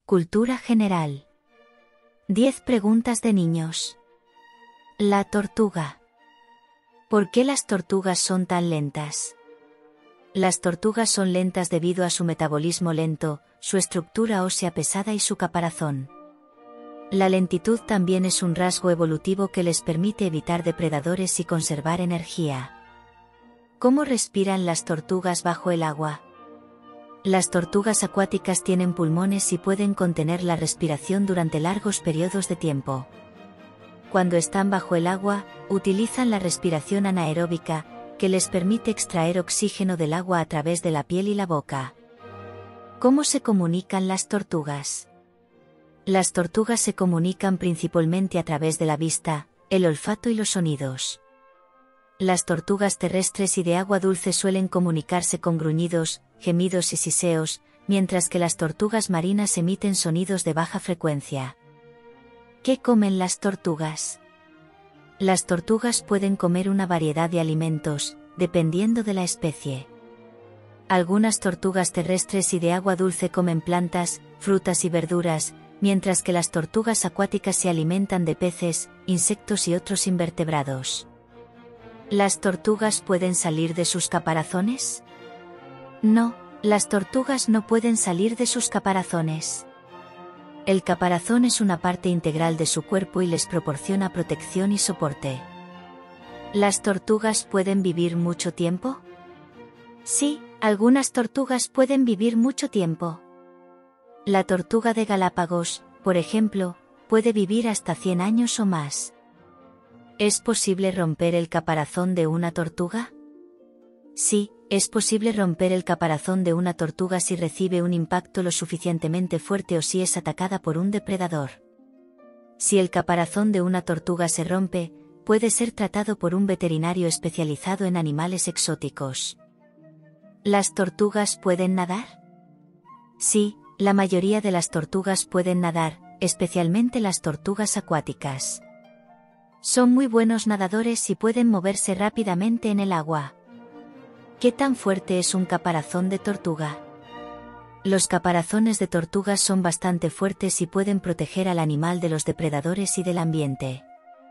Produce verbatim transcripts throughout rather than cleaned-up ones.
Cultura general. diez preguntas de niños. La tortuga. ¿Por qué las tortugas son tan lentas? Las tortugas son lentas debido a su metabolismo lento, su estructura ósea pesada y su caparazón. La lentitud también es un rasgo evolutivo que les permite evitar depredadores y conservar energía. ¿Cómo respiran las tortugas bajo el agua? Las tortugas acuáticas tienen pulmones y pueden contener la respiración durante largos periodos de tiempo. Cuando están bajo el agua, utilizan la respiración anaeróbica, que les permite extraer oxígeno del agua a través de la piel y la boca. ¿Cómo se comunican las tortugas? Las tortugas se comunican principalmente a través de la vista, el olfato y los sonidos. Las tortugas terrestres y de agua dulce suelen comunicarse con gruñidos, gemidos y siseos, mientras que las tortugas marinas emiten sonidos de baja frecuencia. ¿Qué comen las tortugas? Las tortugas pueden comer una variedad de alimentos, dependiendo de la especie. Algunas tortugas terrestres y de agua dulce comen plantas, frutas y verduras, mientras que las tortugas acuáticas se alimentan de peces, insectos y otros invertebrados. ¿Las tortugas pueden salir de sus caparazones? No, las tortugas no pueden salir de sus caparazones. El caparazón es una parte integral de su cuerpo y les proporciona protección y soporte. ¿Las tortugas pueden vivir mucho tiempo? Sí, algunas tortugas pueden vivir mucho tiempo. La tortuga de Galápagos, por ejemplo, puede vivir hasta cien años o más. ¿Es posible romper el caparazón de una tortuga? Sí, es posible romper el caparazón de una tortuga si recibe un impacto lo suficientemente fuerte o si es atacada por un depredador. Si el caparazón de una tortuga se rompe, puede ser tratado por un veterinario especializado en animales exóticos. ¿Las tortugas pueden nadar? Sí, la mayoría de las tortugas pueden nadar, especialmente las tortugas acuáticas. Son muy buenos nadadores y pueden moverse rápidamente en el agua. ¿Qué tan fuerte es un caparazón de tortuga? Los caparazones de tortugas son bastante fuertes y pueden proteger al animal de los depredadores y del ambiente.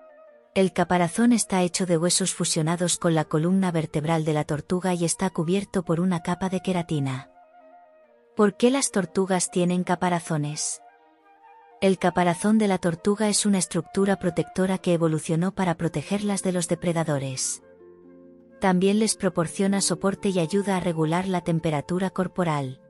El caparazón está hecho de huesos fusionados con la columna vertebral de la tortuga y está cubierto por una capa de queratina. ¿Por qué las tortugas tienen caparazones? El caparazón de la tortuga es una estructura protectora que evolucionó para protegerlas de los depredadores. También les proporciona soporte y ayuda a regular la temperatura corporal.